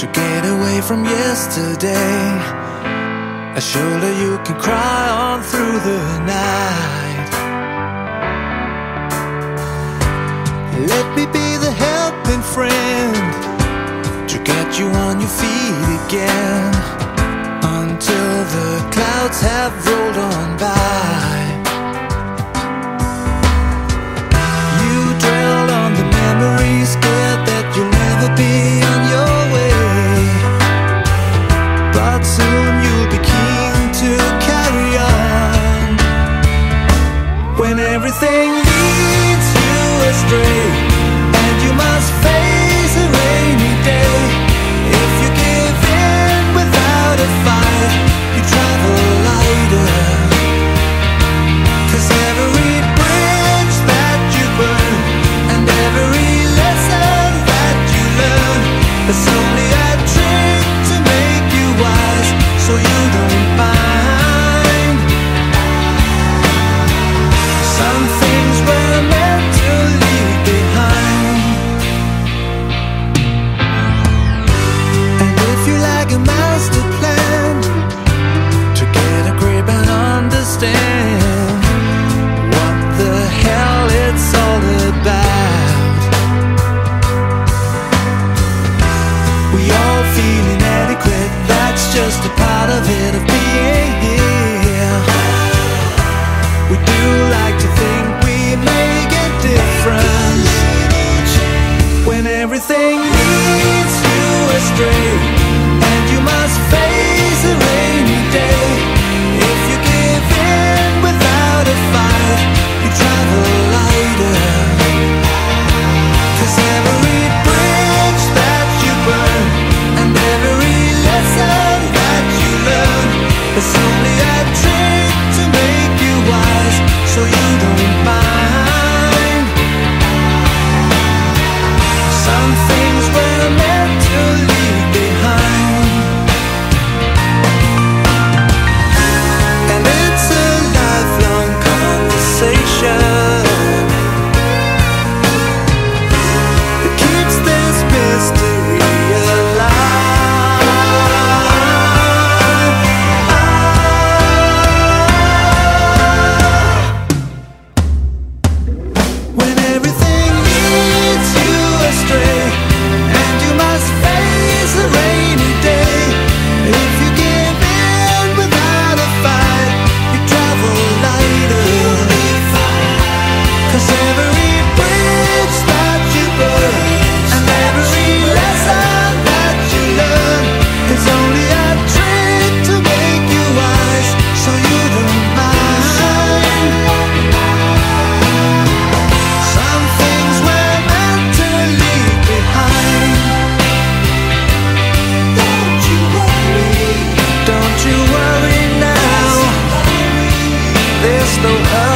to get away from yesterday. A shoulder you can cry on through the night. Let me be the helping friend to get you on your feet again, until the clouds have rolled on by. You dwelled on the memories, scared that you'll never be on your way, but soon you'll be keen to carry on. When everything leads you astray and you must face a rainy day, if you give in without a fight, you travel lighter. 'Cause every bridge that you burn and every lesson that you learn is only a trick to make you wise, so you don't mind. Some things were meant to leave behind. And if you like a master plan to get a grip and understand what the hell it's all about, we all feel inadequate, that's just a part of it, of being here. We do like to think we make a difference. When everything leads you astray and you must face a rainy day, if you give in without a fight, you travel lighter. 'Cause every bridge that you burn and every lesson that you learn is only a trick to make you wise, so you don't mind. Some things were meant to leave behind. And it's a lifelong conversation that keeps this mystery alive. When everything leads you astray and you must face a rainy day, if you give in without a fight, you travel lighter. 'Cause every bridge that you burn and every lesson that you learn is only a trick to make you wise, so you don't mind. Some things were meant to leave behind. Don't you worry now, there's no hurry.